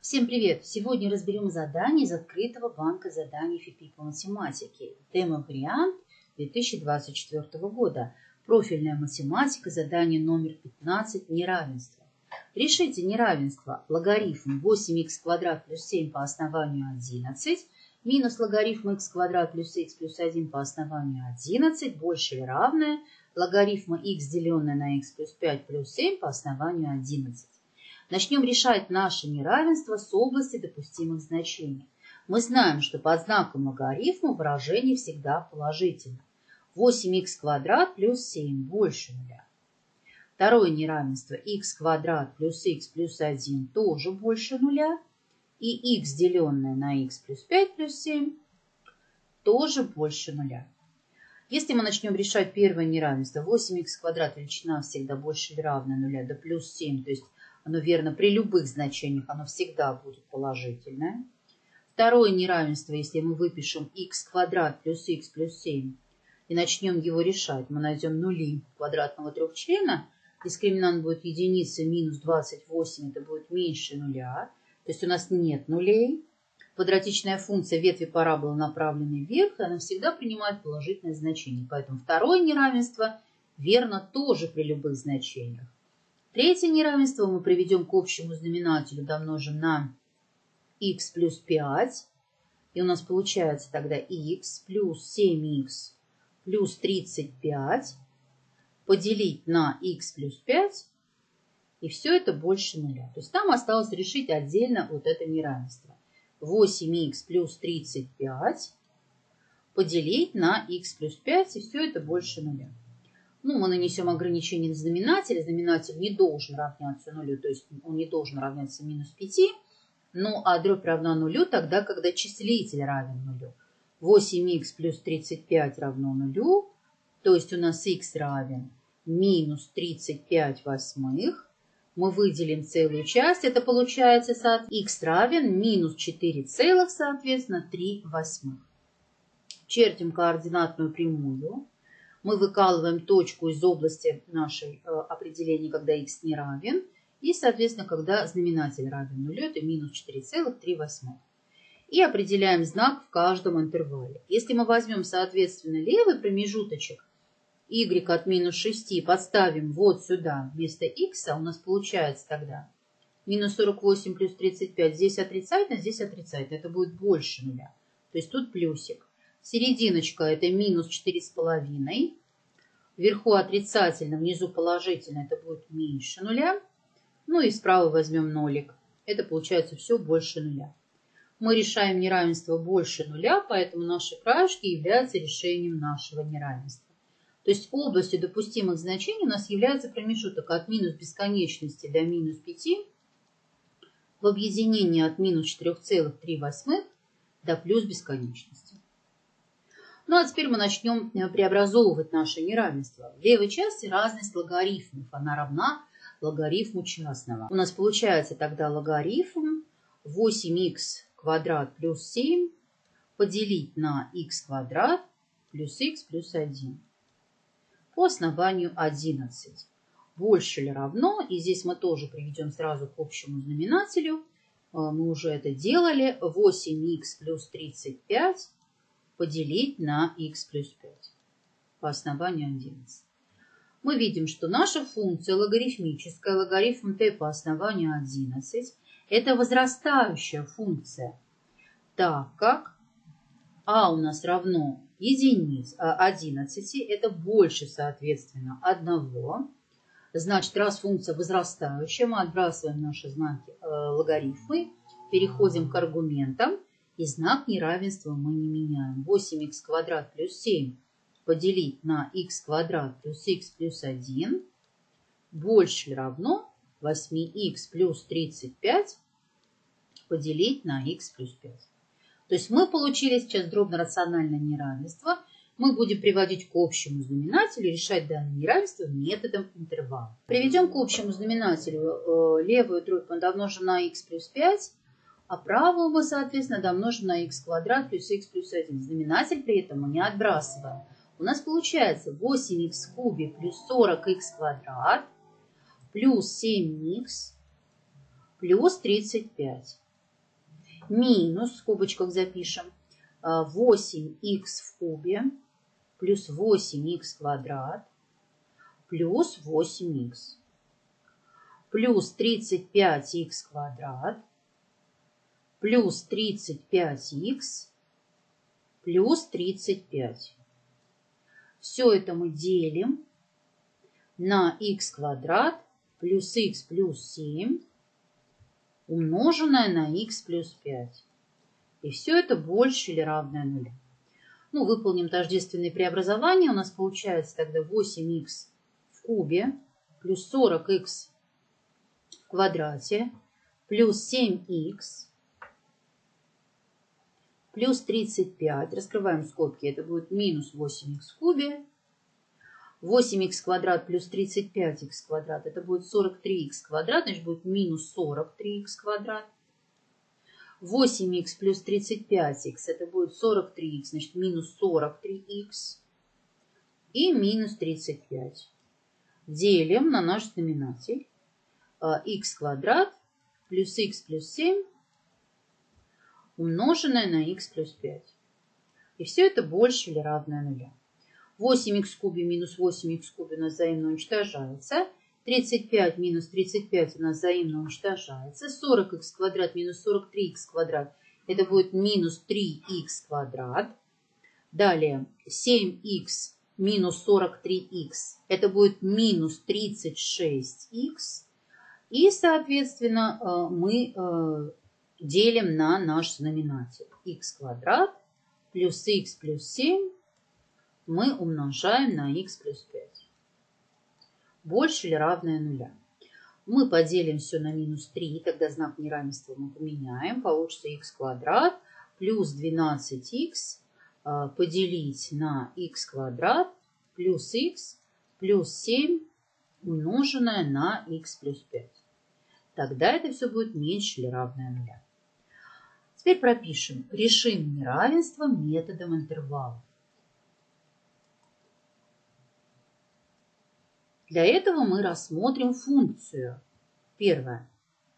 Всем привет! Сегодня разберем задание из открытого банка заданий ФИПИ по математике. Демо-вариант 2024 года. Профильная математика, задание номер 15, неравенство. Решите неравенство логарифм 8х квадрат плюс 7 по основанию 11 минус логарифм х квадрат плюс х плюс 1 по основанию 11 больше или равное логарифма х, деленное на х плюс 5 плюс 7 по основанию 11. Начнем решать наше неравенство с области допустимых значений. Мы знаем, что под знаком логарифма выражение всегда положительно. 8х квадрат плюс 7 больше нуля. Второе неравенство х квадрат плюс х плюс 1 тоже больше нуля. И х, деленное на х плюс 5 плюс 7, тоже больше нуля. Если мы начнем решать первое неравенство, 8х квадрат величина всегда больше или равна нуля, да плюс 7, то есть оно верно при любых значениях, оно всегда будет положительное. Второе неравенство, если мы выпишем х квадрат плюс х плюс 7 и начнем его решать, мы найдем нули квадратного трехчлена. Дискриминант будет единица, минус 28, это будет меньше нуля. То есть у нас нет нулей. Квадратичная функция ветви параболы направлены вверх, и она всегда принимает положительное значение. Поэтому второе неравенство верно тоже при любых значениях. Третье неравенство мы приведем к общему знаменателю, домножим на х плюс 5. И у нас получается тогда х плюс 7х плюс 35 поделить на х плюс 5. И все это больше нуля. То есть нам осталось решить отдельно вот это неравенство. 8х плюс 35 поделить на х плюс 5. И все это больше нуля. Ну, мы нанесем ограничение на знаменатель. Знаменатель не должен равняться нулю, то есть он не должен равняться минус 5. Ну, а дробь равна нулю тогда, когда числитель равен нулю. 8х плюс 35 равно нулю, то есть у нас х равен минус 35 восьмых. Мы выделим целую часть, это получается х равен минус 4 целых, соответственно, 3 восьмых. Чертим координатную прямую. Мы выкалываем точку из области нашей определения, когда х не равен. И, соответственно, когда знаменатель равен нулю, это минус 4,3. И определяем знак в каждом интервале. Если мы возьмем, соответственно, левый промежуточек, y от минус 6, подставим вот сюда вместо х, у нас получается тогда минус 48 плюс 35. Здесь отрицательно, здесь отрицательно. Это будет больше нуля. То есть тут плюсик. Серединочка это минус 4,5. Вверху отрицательно, внизу положительно, это будет меньше нуля. Ну и справа возьмем нолик. Это получается все больше нуля. Мы решаем неравенство больше нуля, поэтому наши краешки являются решением нашего неравенства. То есть областью допустимых значений у нас является промежуток от минус бесконечности до минус 5 в объединении от минус 4,3 до плюс бесконечности. Ну а теперь мы начнем преобразовывать наше неравенство. В левой части разность логарифмов. Она равна логарифму частного. У нас получается тогда логарифм 8х квадрат плюс 7 поделить на х квадрат плюс х плюс 1 по основанию 11. Больше или равно, и здесь мы тоже приведем сразу к общему знаменателю. Мы уже это делали. 8х плюс 35 поделить на х плюс 5 по основанию 11. Мы видим, что наша функция логарифмическая, логарифм t по основанию 11, это возрастающая функция, так как а у нас равно 11, это больше, соответственно, 1. Значит, раз функция возрастающая, мы отбрасываем наши знаки логарифмы, переходим к аргументам. И знак неравенства мы не меняем. 8х квадрат плюс 7 поделить на х квадрат плюс х плюс 1 больше или равно 8х плюс 35 поделить на х плюс 5. То есть мы получили сейчас дробно-рациональное неравенство. Мы будем приводить к общему знаменателю, решать данное неравенство методом интервала. Приведем к общему знаменателю. Левую дробь мы домножим на х плюс 5. А правую мы, соответственно, домножим на х квадрат плюс х плюс 1. Знаменатель при этом мы не отбрасываем. У нас получается 8х в кубе плюс 40х квадрат плюс 7х плюс 35. минус, в скобочках запишем, 8х в кубе плюс 8х квадрат плюс 8х плюс 35х квадрат плюс 35х плюс 35. Все это мы делим на х квадрат плюс х плюс 7 умноженное на х плюс 5. И все это больше или равное нулю. Ну, выполним тождественные преобразования. У нас получается тогда 8х в кубе плюс 40х в квадрате плюс 7х плюс 35. Раскрываем скобки. Это будет минус 8х в кубе. 8х квадрат плюс 35х квадрат. Это будет 43х квадрат. Значит, будет минус 43х квадрат. 8х плюс 35х. Это будет 43х. Значит, минус 43х. И минус 35. Делим на наш знаменатель. Х квадрат плюс х плюс 7 умноженное на х плюс 5. И все это больше или равное нулю. 8х в кубе минус 8х в кубе у нас взаимно уничтожается. 35 минус 35 у нас взаимно уничтожается. 40х квадрат минус 43х квадрат. Это будет минус 3х квадрат. Далее 7х минус 43х. Это будет минус 36х. И, соответственно, мы делим на наш знаменатель. Х квадрат плюс х плюс 7 мы умножаем на х плюс 5. Больше или равное нуля. Мы поделим все на минус 3, тогда знак неравенства мы поменяем. Получится х квадрат плюс 12х поделить на х квадрат плюс х плюс 7 умноженное на х плюс 5. Тогда это все будет меньше или равное нуля. Теперь пропишем. Решим неравенство методом интервалов. Для этого мы рассмотрим функцию. Первое.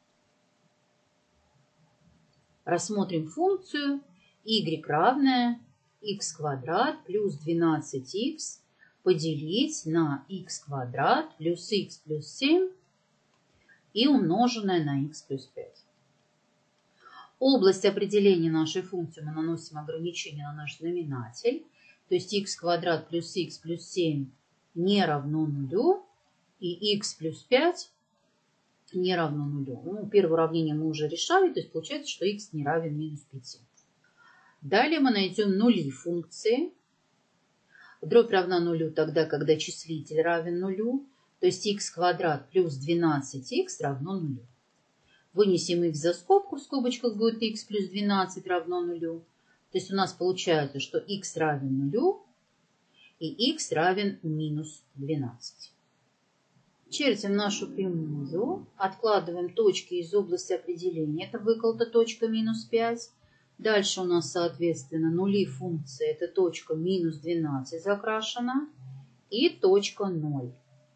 Рассмотрим функцию y равная х квадрат плюс 12х поделить на х квадрат плюс х плюс 7 и умноженное на х плюс 5. Область определения нашей функции мы наносим ограничение на наш знаменатель. То есть х квадрат плюс х плюс 7 не равно нулю, и х плюс 5 не равно нулю. Ну, первое уравнение мы уже решали, то есть получается, что х не равен минус 5. Далее мы найдем нули функции. Дробь равна нулю тогда, когда числитель равен нулю, то есть х квадрат плюс 12х равно нулю. Вынесем х за скобку, в скобочках будет х плюс 12 равно нулю. То есть у нас получается, что х равен нулю, и х равен минус 12. Чертим нашу прямую, откладываем точки из области определения. Это выколота точка минус 5. Дальше у нас, соответственно, нули функции. Это точка минус 12 закрашена и точка 0.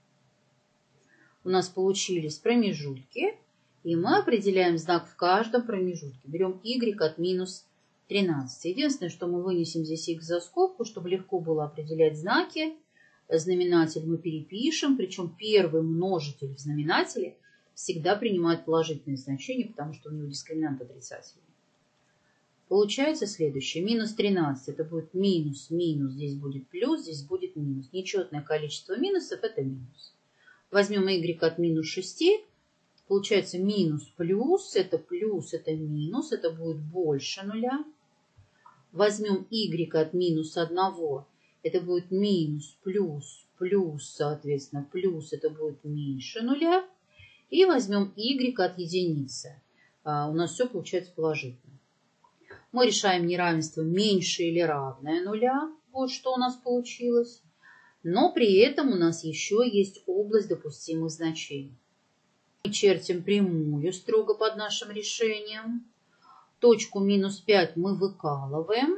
У нас получились промежутки, и мы определяем знак в каждом промежутке. Берем y от минус 13. Единственное, что мы вынесем здесь х за скобку, чтобы легко было определять знаки. Знаменатель мы перепишем, причем первый множитель в знаменателе всегда принимает положительные значения, потому что у него дискриминант отрицательный. Получается следующее. Минус 13 это будет минус, минус, здесь будет плюс, здесь будет минус. Нечетное количество минусов это минус. Возьмем y от минус 6. Получается минус, это минус, это будет больше нуля. Возьмем y от минус 1, это будет минус, плюс, соответственно, плюс, это будет меньше нуля. И возьмем y от единицы. У нас все получается положительно. Мы решаем неравенство меньше или равное нуля. Вот что у нас получилось. Но при этом у нас еще есть область допустимых значений. Чертим прямую строго под нашим решением. Точку минус 5 мы выкалываем.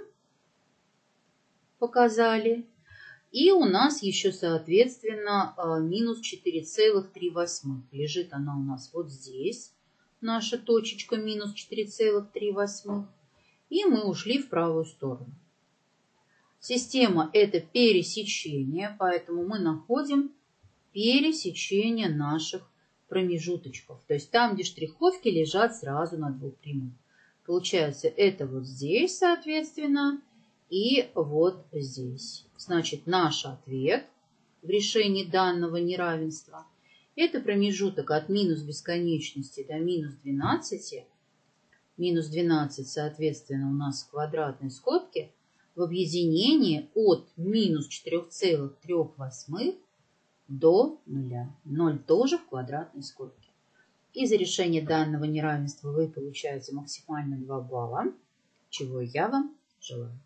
Показали. И у нас еще, соответственно, минус 4,3. Лежит она у нас вот здесь. наша точечка минус 4,3. И мы ушли в правую сторону. Система – это пересечение, поэтому мы находим пересечение наших промежуточков. То есть там, где штриховки лежат сразу на двух прямых. Получается, это вот здесь, соответственно, и вот здесь. Значит, наш ответ в решении данного неравенства – это промежуток от минус бесконечности до минус 12. Минус 12, соответственно, у нас в квадратной скобке в объединении от минус 4,3 до 0. 0 тоже в квадратной скобке. И за решение данного неравенства вы получаете максимально 2 балла, чего я вам желаю.